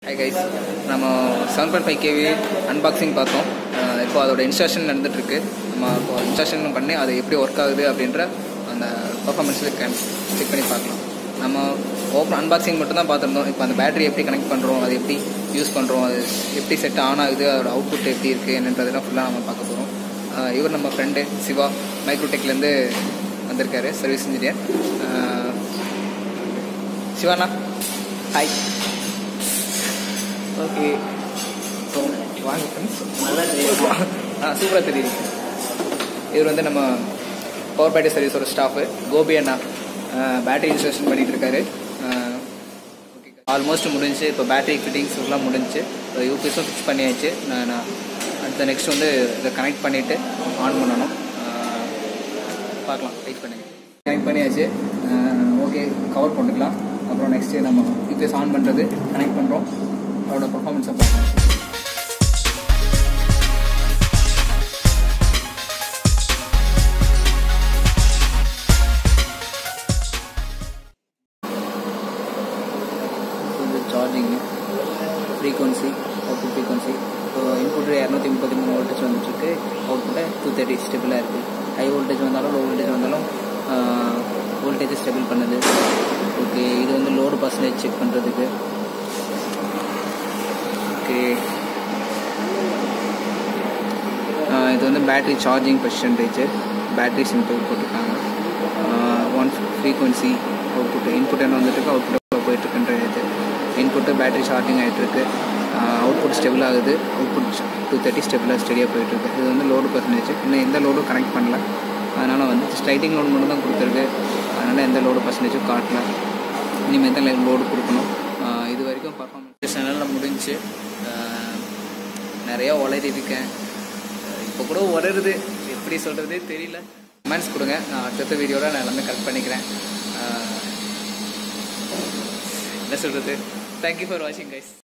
Hi guys, நம்ம 7.5 kV unboxing பார்த்தோம். இப்போ அதோட இன்ஸ்டாலேஷன் நடந்துட்டு இருக்கு. நம்ம இப்போ இன்ஸ்டாலேஷன் பண்ணி அது எப்படி ஒர்க் ஆகுது அப்படின்ற அந்த பெர்ஃபார்மன்ஸில் செக் பண்ணி பார்க்கலாம். நம்ம ஓப்பன் அன்பாக்சிங் மட்டும் தான் பார்த்துருந்தோம். இப்போ அந்த பேட்டரி எப்படி கனெக்ட் பண்ணுறோம், அது எப்படி யூஸ் பண்ணுறோம், அது எப்படி செட் ஆன் ஆகுது, அதோட அவுட்புட் எப்படி இருக்குது என்னன்றதெல்லாம் ஃபுல்லாக நம்ம பார்க்க போகிறோம். இவர் நம்ம ஃப்ரெண்டு சிவா மைக்ரோடெக்லேருந்து வந்திருக்காரு, சர்வீஸ் இன்ஜினியர். சிவாண்ணா ஹாய். ஓகே, வாங்க சூப்பராக தெரியுது. இவர் வந்து நம்ம பவர் பேட்டரி சர்வீஸோட ஸ்டாஃபு கோபி அண்ணா பேட்டரி இன்ஸ்டாலேஷன் பண்ணிகிட்டு இருக்காரு. ஓகே, ஆல்மோஸ்ட் முடிஞ்சு. இப்போ பேட்டரி ஃபிட்டிங்ஸ் எல்லாம் முடிஞ்சு, யூபிஎஸும் ஃபிக்ஸ் பண்ணியாச்சு. நான் அடுத்த நெக்ஸ்ட் வந்து இதை கனெக்ட் பண்ணிவிட்டு ஆன் பண்ணணும். பார்க்கலாம், வெயிட் பண்ணுங்க. கனெக்ட் பண்ணியாச்சு. ஓகே, கவர் பண்ணிக்கலாம். அப்புறம் நெக்ஸ்ட்டு நம்ம யூபிஎஸ் ஆன் பண்ணுறது கனெக்ட் பண்ணுறோம். அதோட பர்ஃபார்மன்ஸை பார்க்கலாம். Charging frequency, output frequency. இப்போ இன்புட் 233 வோல்டேஜ் வந்துட்டுருக்கு. அவுட்புட்டை 230 ஸ்டெபிளாக இருக்குது. ஹை வோல்டேஜ் வந்தாலும் லோ வோல்டேஜ் வந்தாலும் வோல்டேஜ் ஸ்டெபிள் பண்ணுது. ஓகே, இது வந்து லோடு பர்சன்டேஜ் செக் பண்ணுறதுக்கு. ஓகே, இது வந்து battery charging percentage, battery simple போட்டிருக்காங்க. 1 ஃப்ரீக்வன்சி, அவுட்புட் இன்புட் என்ன வந்துட்டுருக்கு, அவுட்புட் போயிட்டுருக்குன்ற இது. இன்புட்டு பேட்டரி சார்ஜிங் ஆகிட்டுருக்கு. அவுட்புட் ஸ்டெபிள் ஆகுது. அவுட்புட் 230 ஸ்டெடியாக போயிட்டுருக்கு. இது வந்து லோடு பர்சன்டேஜ். இன்னும் எந்த லோடும் கனெக்ட் பண்ணல, அதனால் வந்து ஸ்லைட்டிங் லோடு மட்டும் தான் கொடுத்துருக்கு. அதனால் எந்த லோடு பர்சன்டேஜும் காட்டல. இனிமேல் தான் லோடு கொடுக்கணும். இது வரைக்கும் பர்ஃபார்மன்ஸ் நல்லா முடிஞ்சு. நிறையா உளறிருக்கேன். இப்போ கூட உளருது, எப்படி சொல்கிறதே தெரியல. கமெண்ட்ஸ் கொடுங்க, நான் அடுத்த வீடியோவில் நான் எல்லாமே கரெக்ட் பண்ணிக்கிறேன். என்ன சொல்கிறது. தேங்க்யூ ஃபார் வாட்சிங் கைஸ்.